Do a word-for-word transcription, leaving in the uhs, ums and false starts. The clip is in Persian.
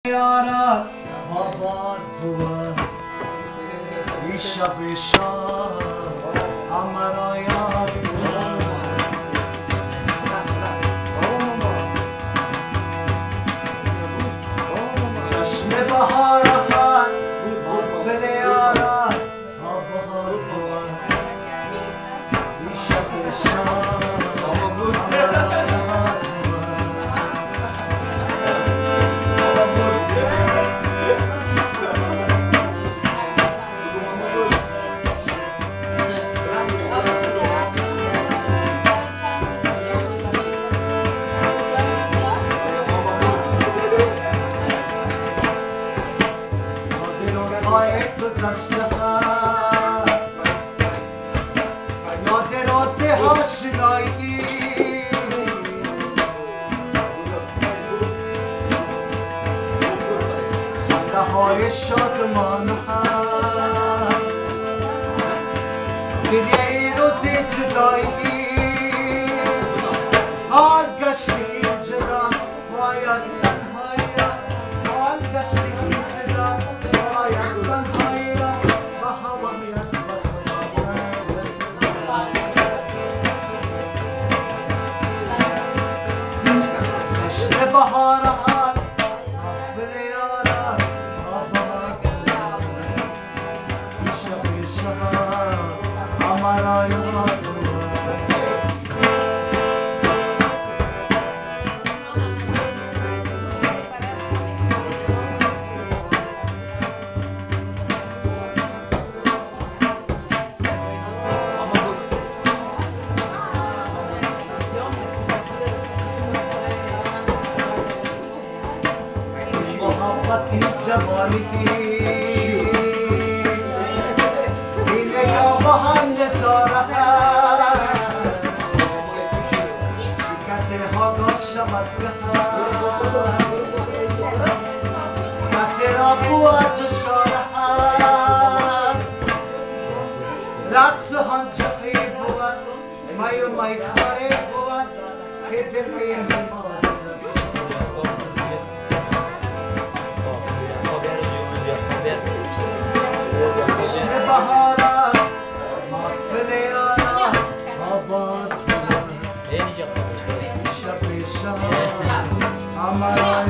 یارا آباد بود این شب شاد امرا یاد بود جشن بهار آمد قبل یارا آباد بود این شب شاد های شادمان هم دنیای روزی جدایی حال گشتی جدا باید تنهایی حال گشتی جدا باید تنهایی و هوایت جشن بهار حال हमारा याद मोहब्बत की जवानी थी رقص هنجقی بود مای و مای خاره بود که دل می‌باد جشن بهار محفل یارا آباد بود شب شاد हमारा